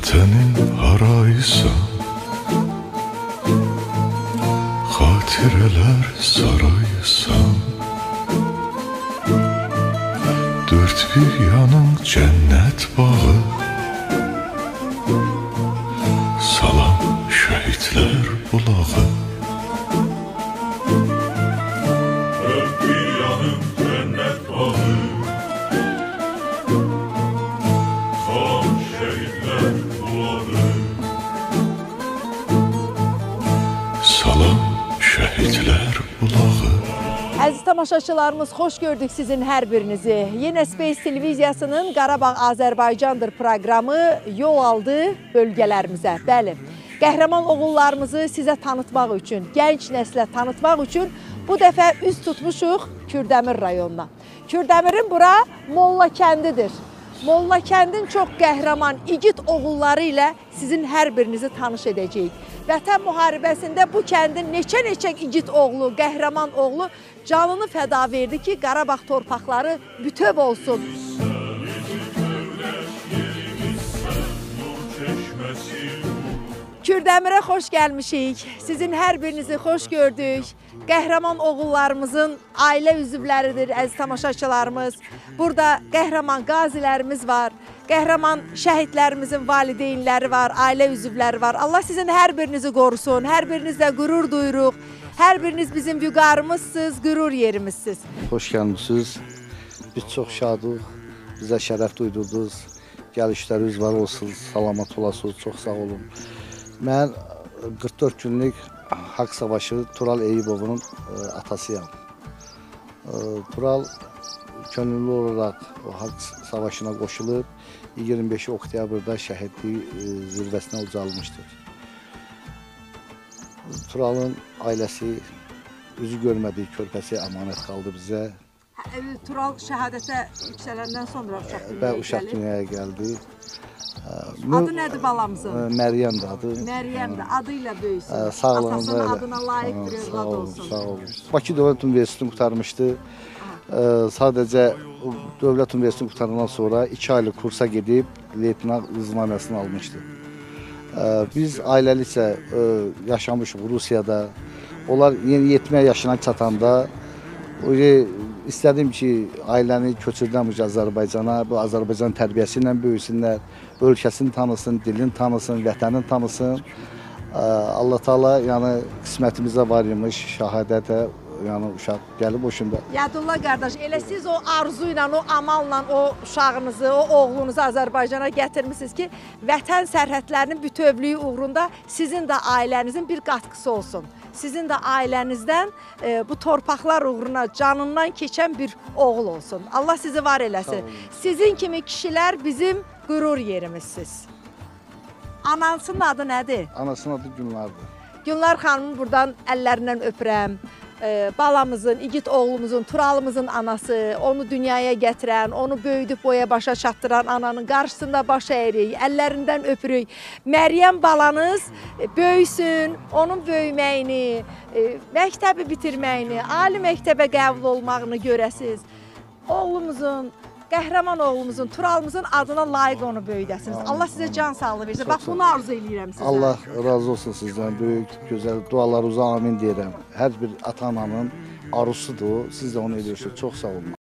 Vətənin harayısan, xatirələr sarayısan. Dörd bir yanın cənnət bağı, salam şəhidlər bulağı. Dörd bir yanın cənnət bağı, salam şəhidlər bulağı. Salam şəhidlər bulağı. Əziz tamaşaçılarımız, xoş gördük sizin hər birinizi. Yenə Space televiziyasının Qarabağ Azərbaycandır proqramı yol aldı bölgələrimizə. Bəli, qəhrəman oğullarımızı sizə tanıtmaq üçün, gənc nəslə tanıtmaq üçün bu dəfə üz tutmuşuq Kürdəmir rayonuna. Kürdəmirin bura Molla kəndidir. Molla kəndin çox qəhrəman, igid oğulları ilə sizin hər birinizi tanış edəcəyik. Vətən müharibəsində bu kəndin neçə igid oğlu, qəhrəman oğlu canını fəda verdi ki, Qarabağ torpaqları bütöv olsun. Kürdəmirə xoş gəlmişik. Sizin hər birinizi xoş gördük. Qəhrəman oğullarımızın ailə üzvləridir, əziz tamaşaçılarımız. Burada qəhrəman qazilərimiz var, qəhrəman şəhidlərimizin valideynləri var, ailə üzvləri var. Allah sizin hər birinizi qorusun, hər birinizlə qürur duyuruq. Hər biriniz bizim vüqarımızsınız, qürur yerimizsiniz. Xoş gəlmişsiniz. Biz çox şadıq, bizə şərəf duydurdunuz. Gəlişləriniz var olsun, salamat olasınız, çox sağ olun. Mən 44 günlük haqq savaşı Tural Eyübovun atasıyam. Tural könüllü olaraq o haqq savaşına qoşulub 25 oktyabrda şəhidlik zirvəsinə ucalmışdır. Turalın ailəsi üzü görmədiyi körpəsi əmanət qaldı bizə. Tural şəhadətə yüksələndən sonra uşaq dünyaya gəldi. Adı nədir balamızın? Məryəmdir adı. Məryəmdir, adı ilə böyüsün. Atasının adına layiq bir övlad olsun. Sağ olun. Bakı Dövlət Universitetini qurtarmışdı. Sadəcə Dövlət Universitetini qurtarandan sonra 2 aylıq kursa gedib leytenant ünvanəsini almışdı. Biz ailəlikcə yaşamışıq Rusiyada. Onlar yeni 70 yaşına çatanda İstədim ki, ailəni köçürdəm Azərbaycana, bu Azərbaycan tərbiyəsi ilə böyüsünlər, ölkəsini tanısın, dilini tanısın, vətənini tanısın. Allah Taala yəni qismətimizdə var imiş, şəhadətə, yəni uşaq gəlib hoşunda. Yadullah qardaş, elə siz o arzu ilə, o amalla o uşağınızı, o oğlunuzu Azərbaycana gətirmişsiniz ki, vətən sərhədlərinin bütövlüyü uğrunda sizin də ailənizin bir qatqısı olsun. Sizin də ailənizdən bu torpaqlar uğruna canından keçən bir oğul olsun. Allah sizi var eləsin. Sizin kimi kişilər bizim qürur yerimizsiniz. Anasının adı nədir? Anasının adı Günlardır. Günlar xanımı buradan əllərindən öpürəm. Balamızın, igid oğlumuzun, Turalımızın anası, onu dünyaya gətirən, onu böyüdüb boya başa çatdıran ananın qarşısında baş əyirik, əllərindən öpürük. Məryəm balanız böyüsün, onun böyüməyini, məktəbi bitirməyini, ali məktəbə qəbul olmağını görəsiniz. Oğlumuzun, qəhrəman oğlumuzun, Turalımızın adına layiq onu böyüdəsiniz. Allah sizə can sağlığı versin. Bax, bunu arzu edirəm sizə. Allah razı olsun sizdən. Böyük, gözəl dualarınıza amin deyirəm. Hər bir ata-ananın arzusudur. Siz də onu edirsiniz. Çox sağ olun.